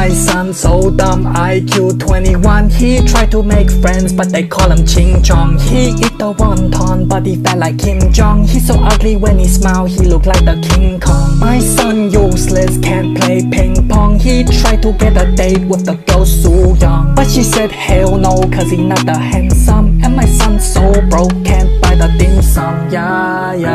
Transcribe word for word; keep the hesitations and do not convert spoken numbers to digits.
My son so dumb, I Q twenty-one. He tried to make friends but they call him Ching Chong. He eat the wonton but he fat like Kim Jong. He's so ugly when he smile, he look like the King Kong. My son useless, can't play ping pong. He tried to get a date with the girl Soo Young, but she said hell no cause he not that handsome. And my son so broke, can't buy the dim sum. Yeah, yeah.